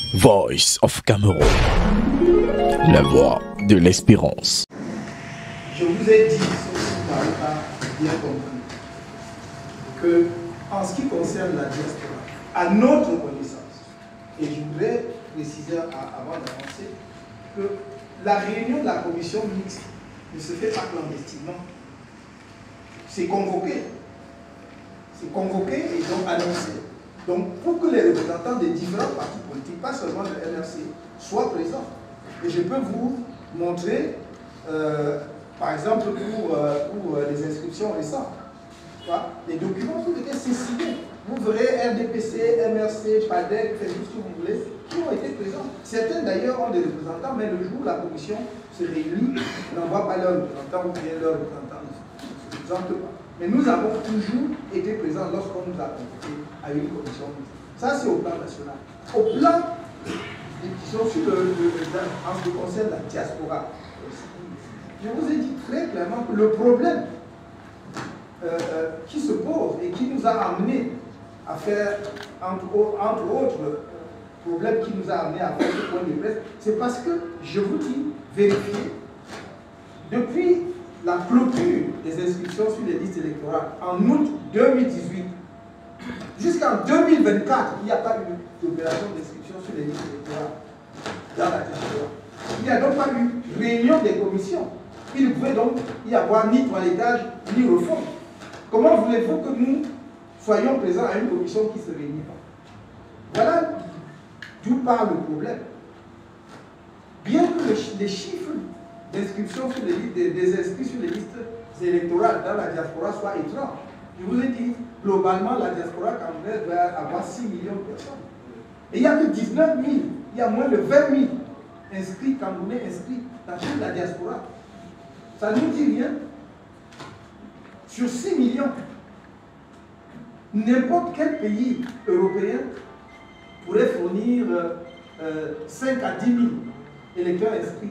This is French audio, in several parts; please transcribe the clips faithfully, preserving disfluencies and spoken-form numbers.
Voice of Cameroun, la voix de l'espérance. Je vous ai dit, si vous n'avez pas bien compris, que en ce qui concerne la diaspora, à notre connaissance, et je voudrais préciser avant d'avancer, que la réunion de la commission mixte ne se fait pas clandestinement. C'est convoqué. C'est convoqué et donc annoncé. Donc, pour que les représentants des différents partis politiques, pas seulement le N R C, soient présents. Et je peux vous montrer, euh, par exemple, pour, euh, pour euh, les inscriptions récentes, les documents, tout était signé. Vous verrez R D P C, M R C, P A D E C, faites tout ce que vous voulez, qui ont été présents. Certains d'ailleurs ont des représentants, mais le jour où la commission se réunit, n'envoie pas leurs représentants ou bien leurs représentants ne se présentent pas. Mais nous avons toujours été présents lorsqu'on nous a convoqués à une commission. Ça, c'est au plan national. Au plan des questions sur le, le, le, en ce qui concerne la diaspora, je vous ai dit très clairement que le problème euh, euh, qui se pose et qui nous a amené à faire, entre, entre autres problèmes qui nous a amené à faire ce point de presse, c'est parce que, je vous dis, vérifiez, depuis la clôture des inscriptions sur les listes électorales en août deux mille dix-huit, jusqu'en deux mille vingt-quatre, il n'y a pas eu d'opération d'inscription sur les listes électorales dans la diaspora. Il n'y a donc pas eu réunion des commissions. Il ne pouvait donc y avoir ni toilettage, ni refonte. Comment voulez-vous que nous soyons présents à une commission qui ne se réunit pas? Voilà d'où part le problème. Bien que les chiffres d'inscription sur les listes, des, des inscrits sur les listes électorales dans la diaspora soient étranges. Je vous ai dit, globalement, la diaspora camerounaise va avoir six millions de personnes. Et il n'y a que dix-neuf mille, il y a moins de vingt mille inscrits, camerounais inscrits dans toute la diaspora. Ça ne nous dit rien. Sur six millions, n'importe quel pays européen pourrait fournir euh, cinq à dix mille électeurs inscrits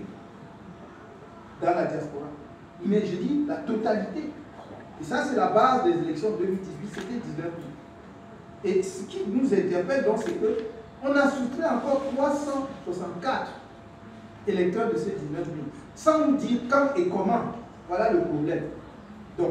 dans la diaspora. Mais je dis la totalité. Et ça, c'est la base des élections de deux mille dix-huit, c'était dix-neuf mille. Et ce qui nous interpelle donc, c'est qu'on a soustrait encore trois cent soixante-quatre électeurs de ces dix-neuf mille, sans nous dire quand et comment. Voilà le problème. Donc,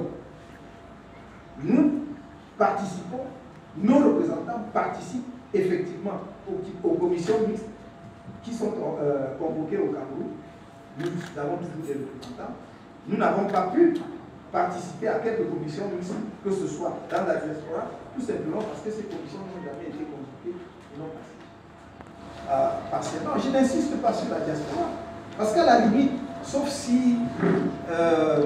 nous participons, nos représentants participent effectivement aux, aux commissions mixtes qui sont euh, convoquées au Cameroun. Nous avons toujours des représentants. Nous n'avons pas pu participer à quelques commissions mixtes, que ce soit dans la diaspora, tout simplement parce que ces commissions n'ont jamais été convoquées et non passées. Euh, partiellement, je n'insiste pas sur la diaspora, parce qu'à la limite, sauf si euh,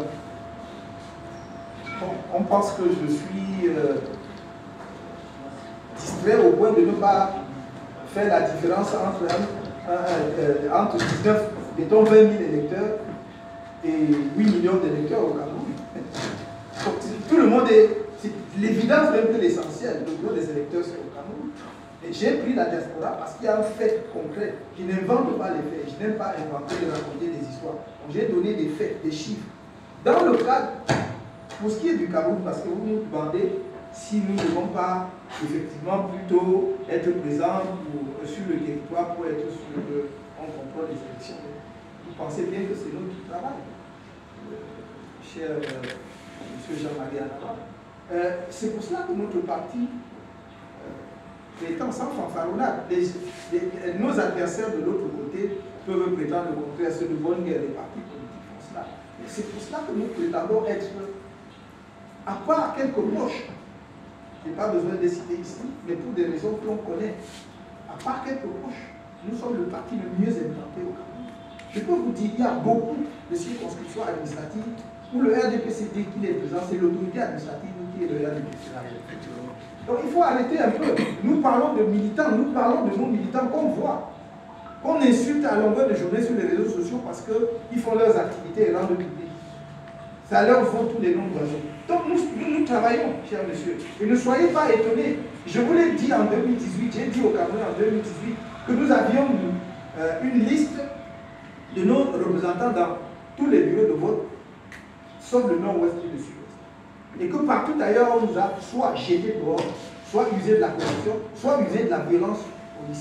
on, on pense que je suis euh, distrait au point de ne pas faire la différence entre, un, un, un, un, entre dix-neuf, mettons vingt mille électeurs et huit millions d'électeurs au Cameroun. Tout le monde est, c'est l'évidence même que l'essentiel, le gros des électeurs c'est au Cameroun. Et j'ai pris la diaspora parce qu'il y a un fait concret. Je n'invente pas les faits, je n'aime pas inventer et raconter des histoires. J'ai donné des faits, des chiffres. Dans le cadre, pour ce qui est du Cameroun, parce que vous nous demandez si nous ne devons pas effectivement plutôt être présents pour, sur le territoire pour être sûr qu'on contrôle les élections. Vous pensez bien que c'est notre travail, euh, cher euh, M. Jean-Marie Anaba. Euh, c'est pour cela que notre parti euh, étant sans fanfaronnade, les, les, nos adversaires de l'autre côté peuvent prétendre le contraire, c'est de bonne guerre, les partis politiques font cela. C'est pour cela que nous prétendons être, à part quelques moches, je n'ai pas besoin de les citer ici, mais pour des raisons que l'on connaît, à part quelques moches, nous sommes le parti le mieux implanté au Cameroun. Je peux vous dire, il y a beaucoup de circonscriptions administratives où le R D P C dit qu'il est présent, c'est l'autorité administrative qui est le R D P C. Donc il faut arrêter un peu. Nous parlons de militants, nous parlons de nos militants qu'on voit, qu'on insulte à longueur de journée sur les réseaux sociaux parce qu'ils font leurs activités et rendent public. Ça leur vaut tous les noms d'oiseaux. Donc nous, nous, nous travaillons, cher monsieur. Et ne soyez pas étonnés. Je vous l'ai dit en deux mille dix-huit, j'ai dit au Cameroun en deux mille dix-huit que nous avions euh, une liste de nos représentants dans tous les bureaux de vote, sauf le nord-ouest et le sud-ouest. Et que partout ailleurs, on nous a soit jeté dehors, soit usé de la corruption, soit usé de la violence policière.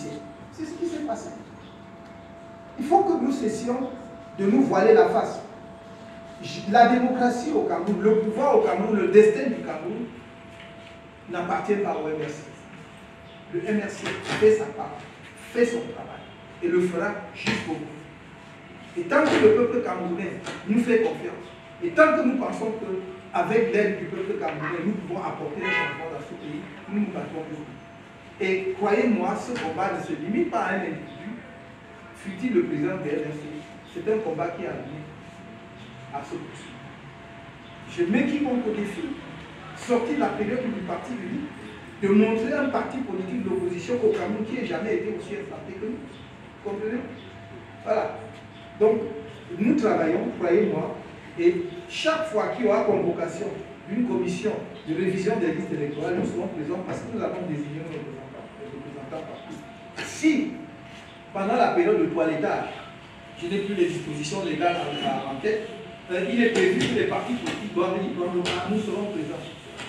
C'est ce qui s'est passé. Il faut que nous cessions de nous voiler la face. La démocratie au Cameroun, le pouvoir au Cameroun, le destin du Cameroun n'appartient pas au M R C. Le M R C fait sa part, fait son travail et le fera jusqu'au bout. Et tant que le peuple camerounais nous fait confiance, et tant que nous pensons qu'avec l'aide du peuple camerounais, nous pouvons apporter un changement dans ce pays, nous nous battons jusqu'au bout. Et croyez-moi, ce combat ne se limite pas à un individu, fut-il le président de l'M R C. C'est un combat qui a amené à se poursuivre. Je mets quiconque au défi, sortir de la période du parti unique, de montrer un parti politique d'opposition au Cameroun qui n'a jamais été aussi implanté que nous. Vous comprenez? Voilà. Donc, nous travaillons, croyez-moi, et chaque fois qu'il y aura convocation d'une commission de révision des listes électorales, nous serons présents parce que nous avons désigné nos représentants, nos représentants partout. Si, pendant la période de toilettage, je n'ai plus les dispositions légales en, en tête, euh, il est prévu que les partis politiques doivent y prendre part, nous serons présents.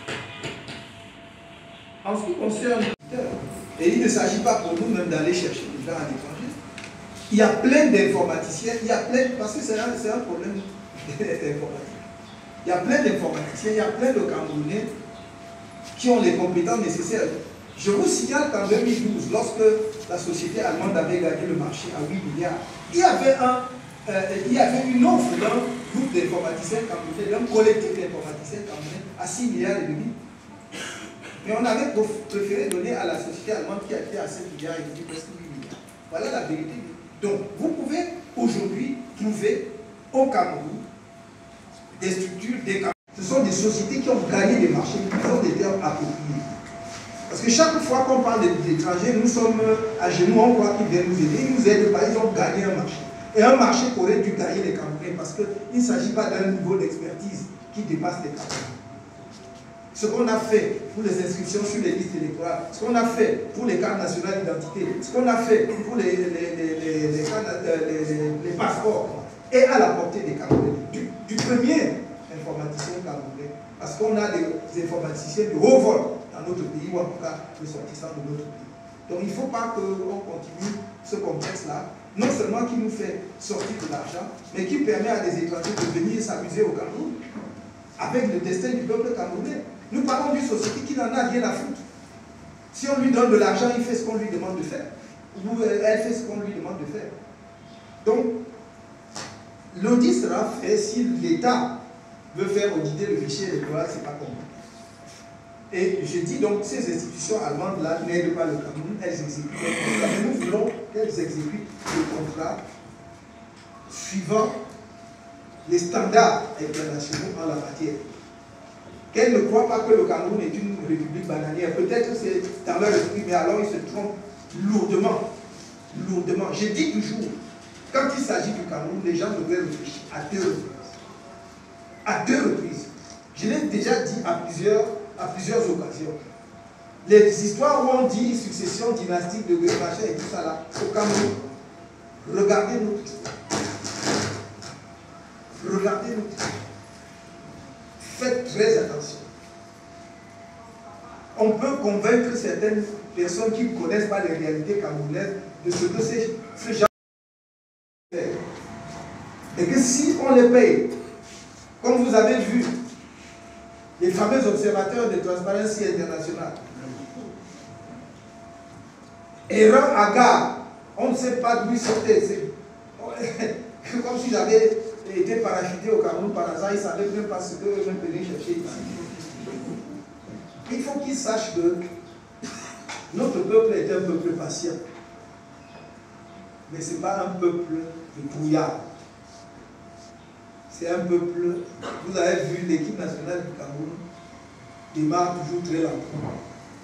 En ce qui concerne et il ne s'agit pas pour nous même d'aller chercher des gens à l'étranger. Il y a plein d'informaticiens, il y a plein, parce que c'est un, un problème informatique. Il y a plein d'informaticiens, il y a plein de Camerounais qui ont les compétences nécessaires. Je vous signale qu'en deux mille douze, lorsque la société allemande avait gagné le marché à huit milliards, il y avait, un, euh, il y avait une offre d'un groupe d'informaticiens camerounais, d'un collectif d'informaticiens camerounais à six milliards et demi. Mais on avait préféré donner à la société allemande qui a été à sept milliards et demi, presque huit milliards. Voilà la vérité. Donc, vous pouvez aujourd'hui trouver au Cameroun des structures, des ce sont des sociétés qui ont gagné des marchés, qui ont des termes appropriés. Parce que chaque fois qu'on parle d'étrangers, nous sommes à genoux, on croit qu'ils viennent nous aider. Ils nous aident pas, ils ont gagné un marché. Et un marché qu'aurait dû gagner les Camerounais parce qu'il ne s'agit pas d'un niveau d'expertise qui dépasse les Camerounais. Ce qu'on a fait pour les inscriptions sur les listes électorales, ce qu'on a fait pour les cartes nationales d'identité, ce qu'on a fait pour les, les, les, les, les, les, les, les passeports, est à la portée des Camerounais, du, du premier informaticien camerounais, parce qu'on a des, des informaticiens de haut vol dans notre pays, ou en tout cas les sortissants de notre pays. Donc il ne faut pas qu'on continue ce complexe-là, non seulement qui nous fait sortir de l'argent, mais qui permet à des étrangers de venir s'amuser au Cameroun, avec le destin du peuple camerounais. Nous parlons d'une société qui n'en a rien à foutre. Si on lui donne de l'argent, il fait ce qu'on lui demande de faire. Ou elle fait ce qu'on lui demande de faire. Donc, l'audit sera fait si l'État veut faire auditer le fichier électoral, ce n'est pas compliqué. Et je dis donc, ces institutions allemandes-là n'aident pas le Cameroun, elles exécutent le contrat. Mais nous voulons qu'elles exécutent le contrat suivant les standards internationaux en la matière. Qu'elles ne croient pas que le Cameroun est une république bananière. Peut-être que c'est dans leur esprit, mais alors ils se trompent lourdement. Lourdement. Je dis toujours, quand il s'agit du Cameroun, les gens devraient réfléchir à deux reprises. À deux reprises. Je l'ai déjà dit à plusieurs, à plusieurs occasions. Les histoires où on dit succession dynastique de machin et tout ça là, au Cameroun, regardez notre histoire. Regardez notre histoire. Faites très attention. On peut convaincre certaines personnes qui ne connaissent pas les réalités camerounaises de ce que ces, ces gens font. Et que si on les paye, comme vous avez vu, les fameux observateurs de Transparency International, errant à gare, on ne sait pas d'où ils sortaient. C'est comme s'ils avaient été parachutés au Cameroun par hasard, ils ne savaient même pas ce qu'eux-mêmes venaient chercher ici. Il faut qu'ils sachent que notre peuple est un peuple patient. Mais ce n'est pas un peuple de brouillard. C'est un peuple, vous avez vu l'équipe nationale du Cameroun démarre toujours très lentement.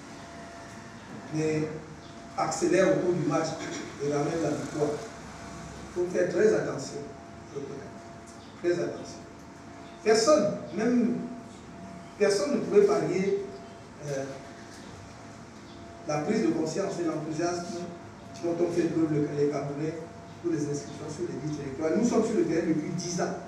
Mais accélère au cours du match et ramène la victoire. Il faut faire très attention. Très attention. Personne, même personne ne pourrait parier euh, la prise de conscience et l'enthousiasme dont on fait preuve les Camerounais pour les inscriptions sur les listes électorales. Nous sommes sur le terrain depuis dix ans.